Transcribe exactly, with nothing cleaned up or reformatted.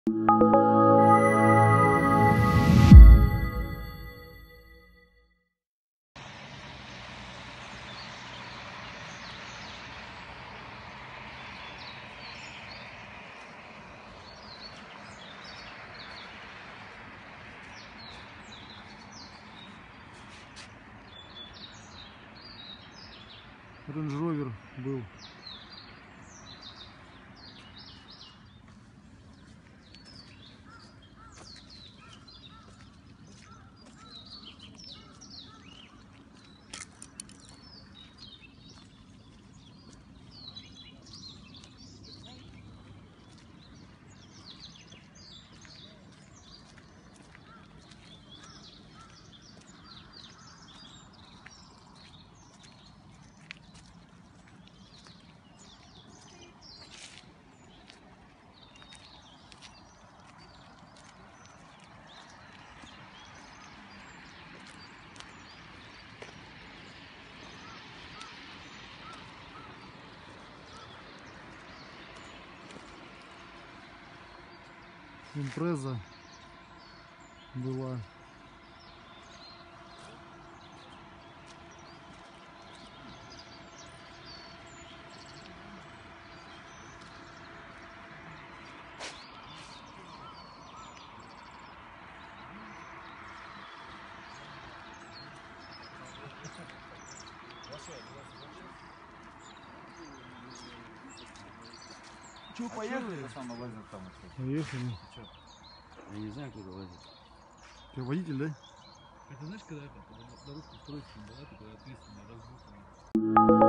Range Rover был. Импреза была. Че, поехали? Поехали. Я не знаю, куда лазить. Ты водитель, да? Это знаешь, когда это, когда дорожку строить, когда ты, когда ответственный, разбуханный.